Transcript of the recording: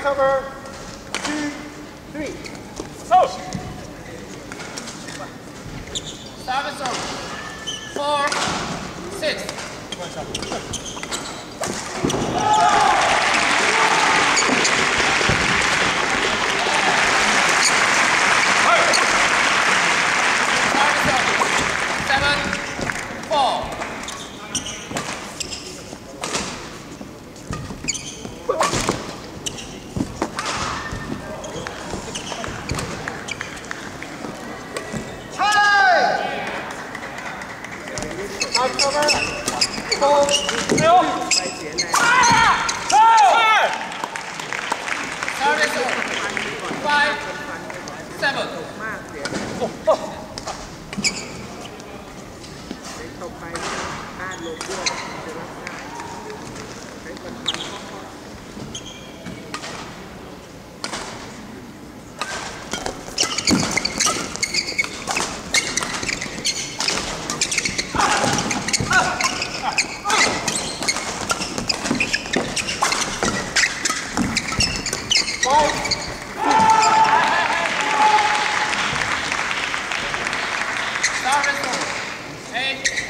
cover, 2, 3. So. Service over. 4, 6. Cover, 4, 5, 7. ตกไปต้านลมด้วยจะรับได้ใช้ปัญหาข้อ 8.